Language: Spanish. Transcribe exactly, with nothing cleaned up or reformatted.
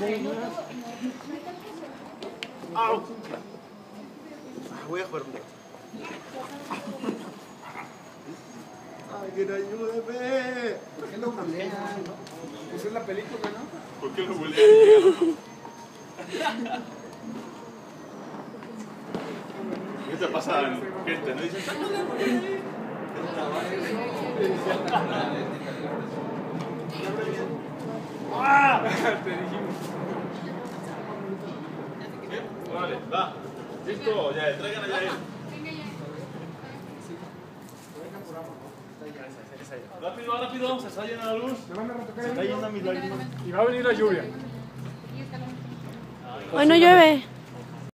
¡Au! Voy a jugar un rato. ¡Ay, que no ayúdeme! ¿Por qué lo bulean? Esa es la película, ¿no? ¿Por qué lo bulean? ¿Qué te pasa, gente? ¿No dicen? ¡Ah! Te dijimos. Vale, va. Listo, ya, traigan allá él. Rápido, rápido, se está yendo la luz. Se está yendo mi lágrima. Y va a venir la lluvia. Hoy no llueve.